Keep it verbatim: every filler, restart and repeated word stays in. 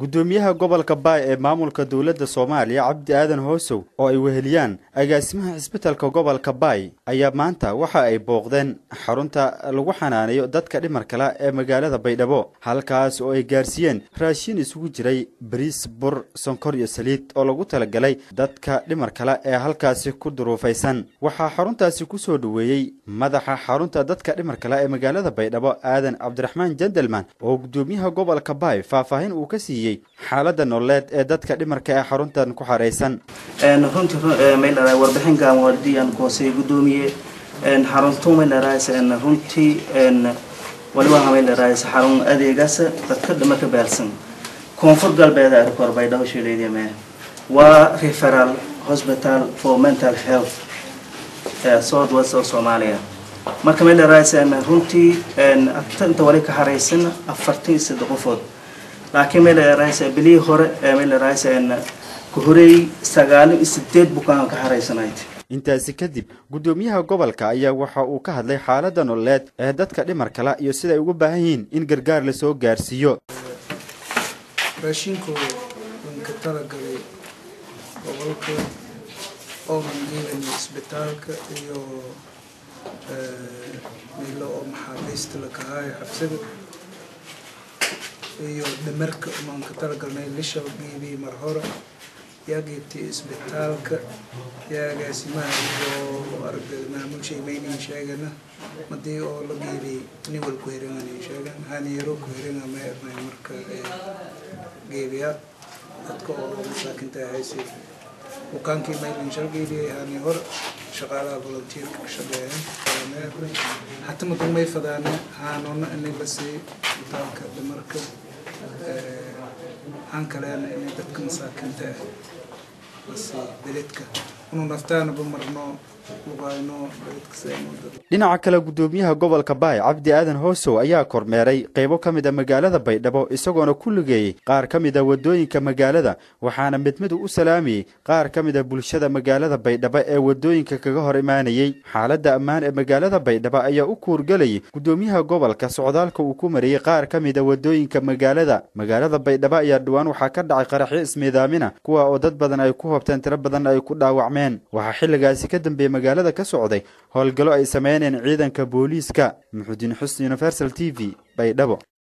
gudoomiyaha gobolka Baay ee maamulka dawladda Soomaaliya Cabdi Aadan Hoosow oo ay weheliyaan agaasimaha isbitaalka gobolka Baay ayaa maanta waxa ay booqdeen xarunta lagu xanaaneeyo dadka dhimar kala ee magaalada Baydhabo halkaas oo ay gaarsiiyeen raashin isugu jiray bariis, bur, sonkor iyo saliid oo lagu talagalay dadka dhimar kala ee halkaas ku duruufaysan. Waxa xaruntaasi ku soo dhaweeyay madaxa xarunta dadka dhimar kala ee magaalada Baydhabo Aadan Cabdiraxmaan Gentleman oo gudoomiyaha gobolka Baay faahfaahin uu ka siiyay xaaladda nololeed ee dadka dhimarka ee xaruntan ku xareysan. een runtii meel ay warbixin gaan wardiyaan koosay gudoomiye een xaruntu meel raaysan runtii een waliba meel raaysan xarun adeegaas dadka dhimarka beelsan koonfur galbeed ee kor Baydhabo shiileeyay waa referral hospital for mental health ee South West Somalia marka meel raaysan runtii een inta wali ka xareysan afartan iyo saddex qofood laakiin meel raaysan bilii hore meel raaysan ku horeey sagaal iyo siddeed bukaan ka xareysanayd. intaasi kadib gudoomiyaha gobolka ayaa waxa uu ka hadlay xaaladda nololeed ee dadka dhimar kala iyo sida ay ugu baahan yihiin in gargaar la soo gaarsiiyo. raashinku ka talagalay gobolka oo mangeelay isbitaalka iyo ee meelo maxaabiista la kahay xabsida iyo dhimarka oo ka talagalay lisha geebi mar hore yaagti isbitaalka yaagaasimaha iyo aragtida maamulshay meeyay sheegana madii oo la geebi nin wal ku heeranay sheegan haniyaro ku heeranay ma marka geebiya dadka oo masaakinta haysi وكانكي ما ينشغل لي يعني هور شغالة فولنتير كشغالين حتى ما تقوم يفضلنا هانونا إني بس بتاعك بمركب هانكلان إني تكون ساكنته بس بلدك ونفتان بمرنو dhinaca kale gudoomiyaha gobolka Baay Cabdi Aadan Hoosow ayaa kormeeray qaybo kamid ah magaalada Baydhabo isagoona ku lugeeyay qaar kamid ah wadooyinka magaalada waxaana mid mid u salaamiyay qaar kamid ah bulshada magaalada Baydhabo ee wadooyinka kaga hor imaanayay xaaladda ammaan ee magaalada Baydhabo ayaa u kuurgalay gudoomiyaha gobolka socdaalka uu ku mariyay qaar kamid ah wadooyinka magaalada magaalada Baydhabo ayaa dhawaan waxa ka dhacay qaraxyo ismiidaamina kuwa oo dad badan ay ku hobteen tiro badan ay ku dhaawacmeen waxa xilligaasi ka dambeeyay magaalada ka socday howlgalo ay sameeyeen ciidanka booliiska Muxuddin Xusni Universal T V Baydhabo.